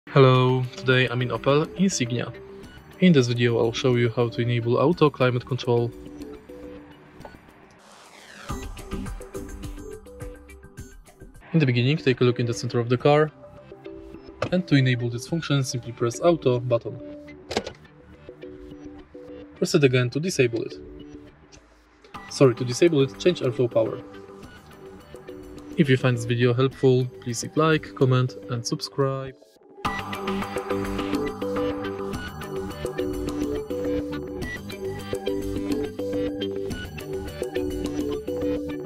Hello, today I'm in Opel Insignia. In this video I'll show you how to enable auto climate control. In the beginning, take a look in the center of the car, and to enable this function simply press auto button. Press it again to disable it. To disable it, change airflow power. If you find this video helpful, please leave like, comment and subscribe.